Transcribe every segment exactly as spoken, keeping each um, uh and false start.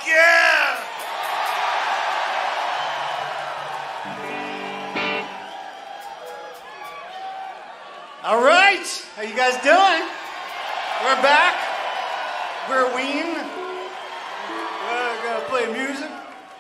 yeah! All right, how you guys doing? We're back. We're Ween. We're gonna play music.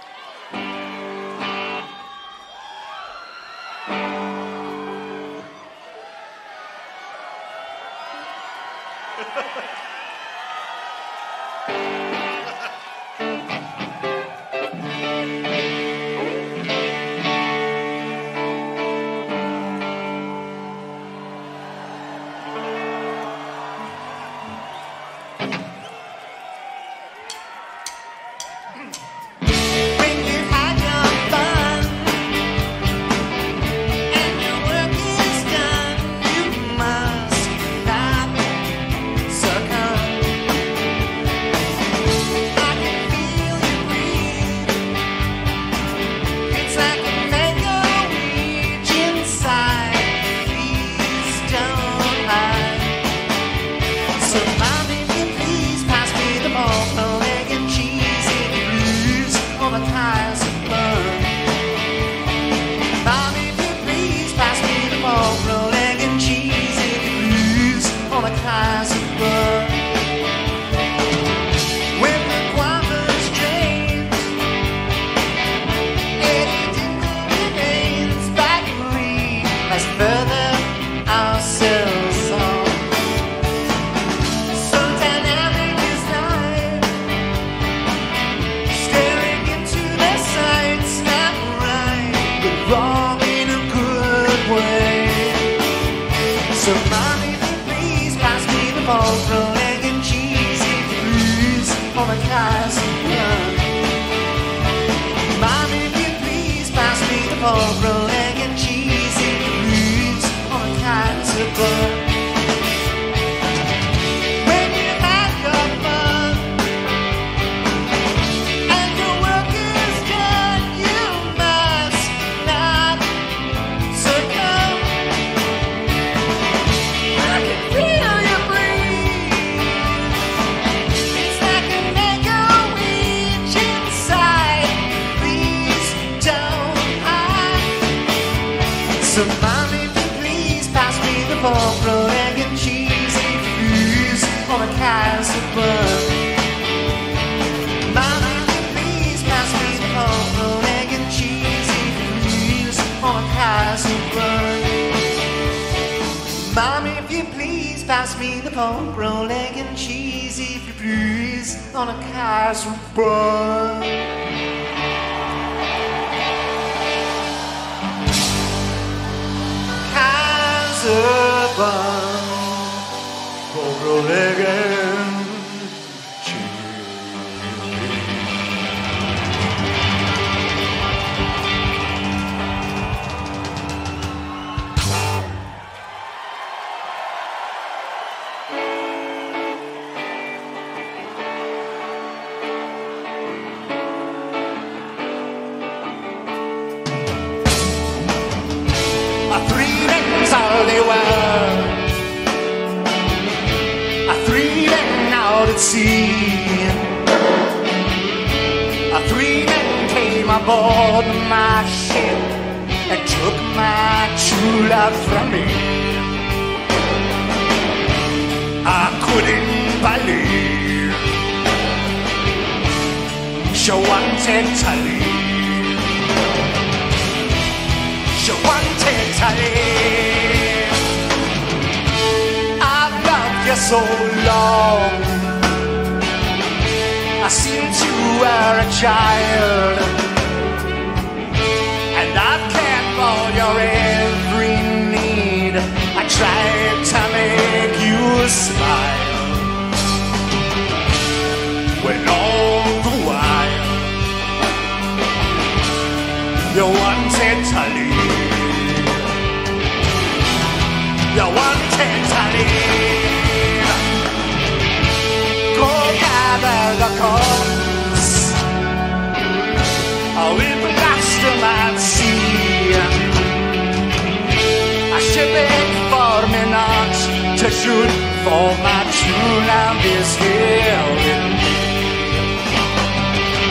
To shoot for my true love is here with me.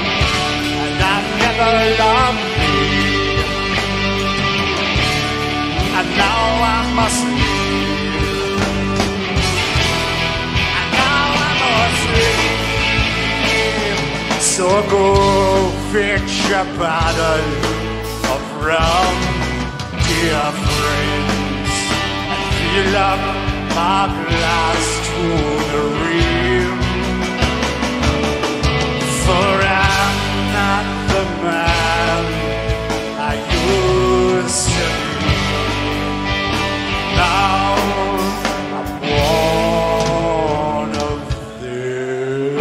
So go fetch a bottle of rum, dear friends, and fill up my glass to the rim. For I'm not the man I used to be. Now I'm one of them.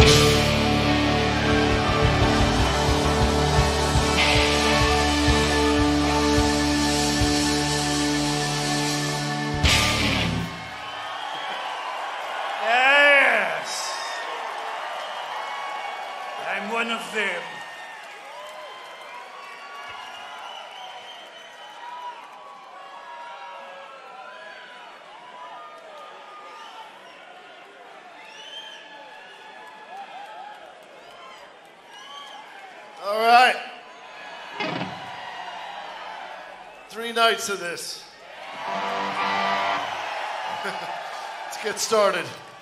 Yes! I'm one of them. All right. Three nights of this. Let's get started.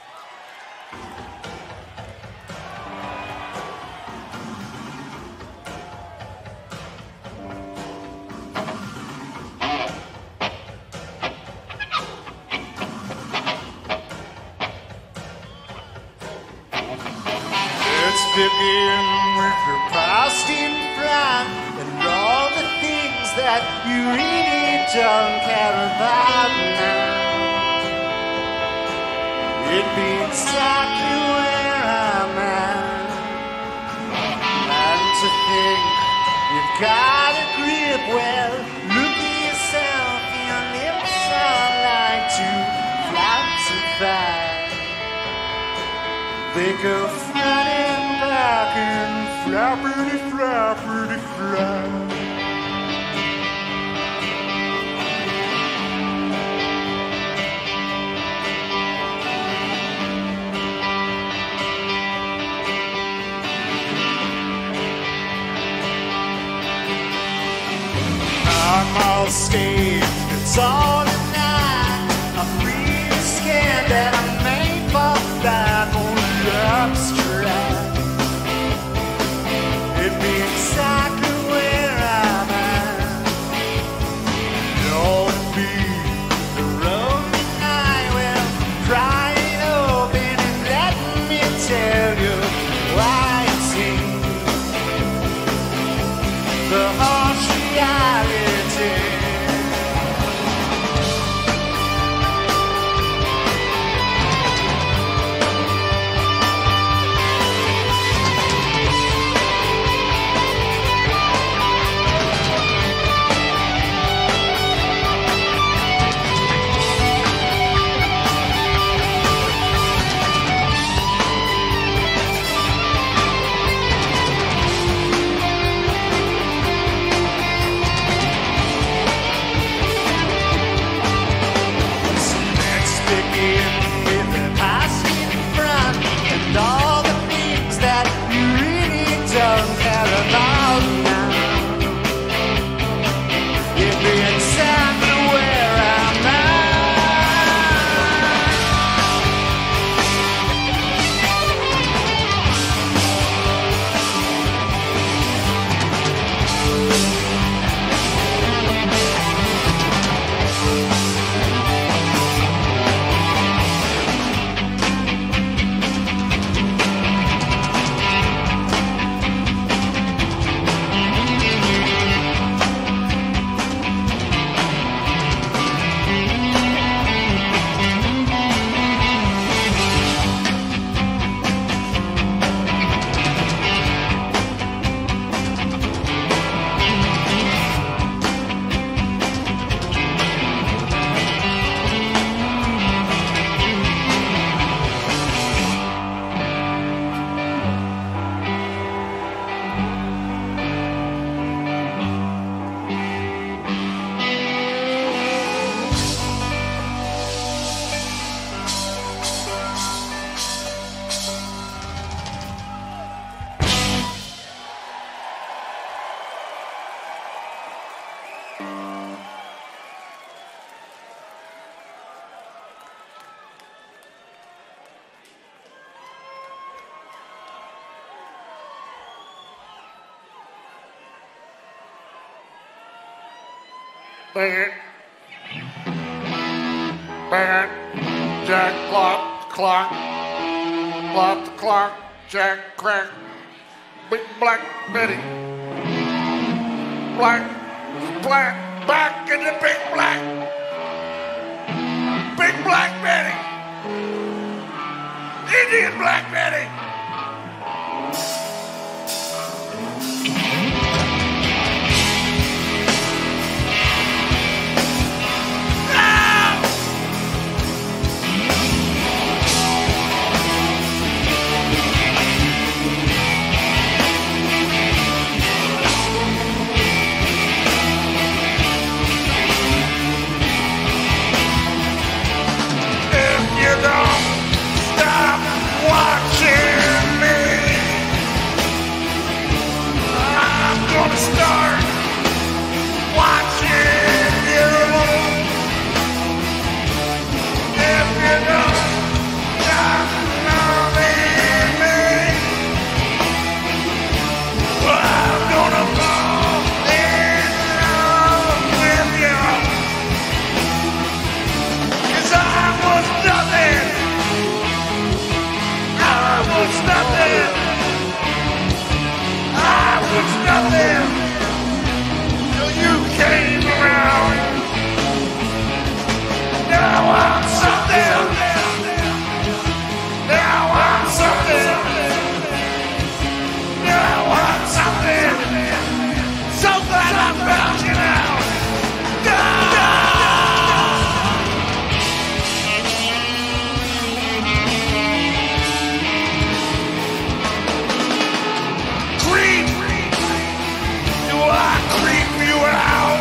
Let's begin with the past in front and all the things that you really don't care about now. It'd be exactly where I'm at. And to think you've got a grip, well, look at yourself, your lips are like two flaps of fire. They go front and back and flappity flappity flap. I'm all scared, it's all at night. I'm really scared that I may fall down on love's trap. It'd be exactly where I'm at. Don't be the lonely night when I'm crying open and let me tell you why it seems the harsh reality. Bang it. Bang it. Jack, clock, clock. Clock the clock. Jack, crack. Big black Betty. Black, black, back in the big black. Big black Betty. Indian black Betty. Start watching you. If you don't stop loving me, I'm gonna fall in love with you. 'Cause I was nothing. I was nothing. I was nothing. You came around. Now I'm something. Now I'm something. Now I'm something. So glad I found you now. Creep. Do I creep you out?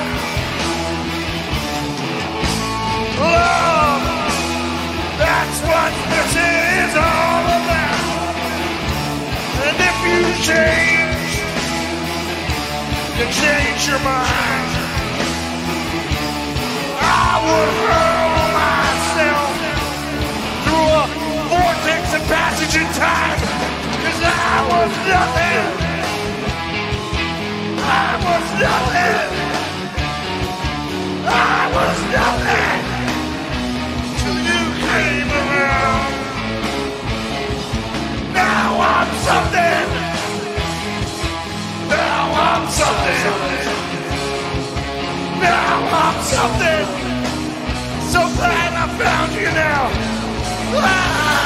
Love, that's what this is all about. And if you change, you change your mind. I would hurl myself through a vortex of passage in time, 'cause I was nothing. I was nothing. I was nothing. Till you came around. Now I'm something. Now I'm something. Now I'm something. So glad I found you now. Ah!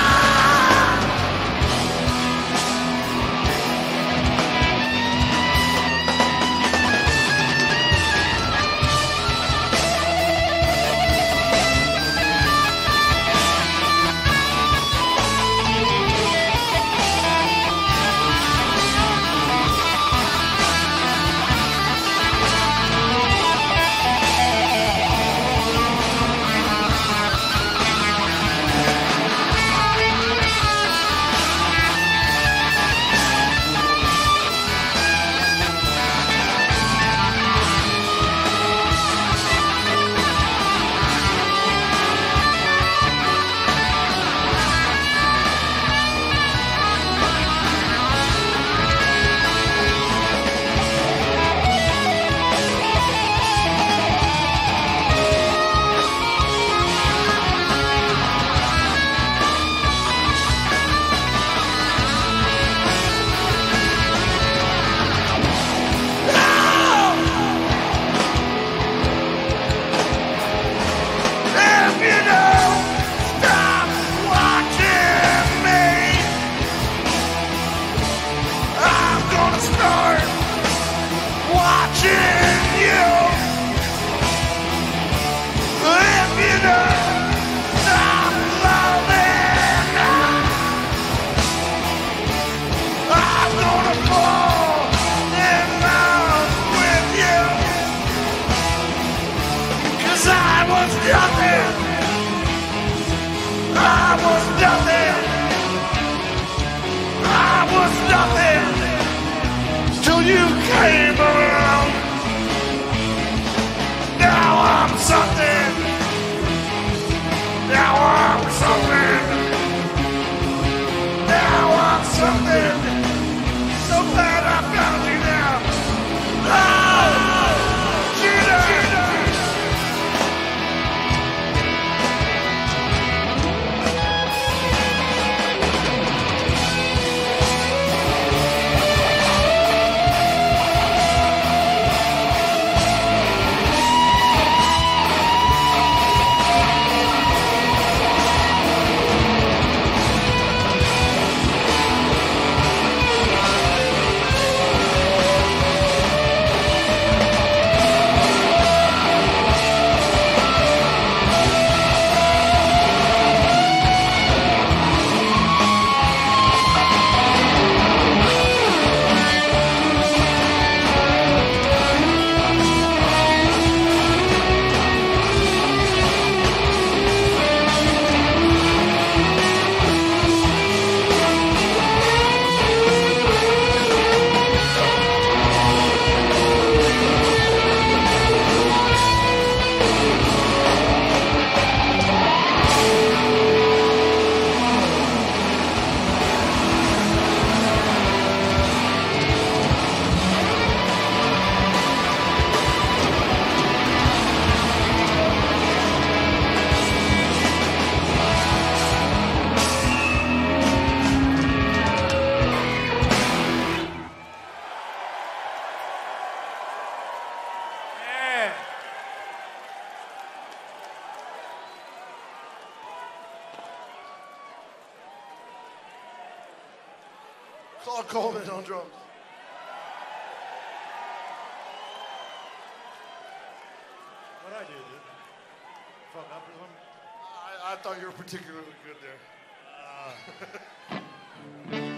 You came around. Now I'm something. Now I'm something. Now I'm something. So glad I found you now. Oh, Jesus. Claude Coleman on drums. What'd I do, dude? Fuck up or something? I, I thought you were particularly good there. Uh.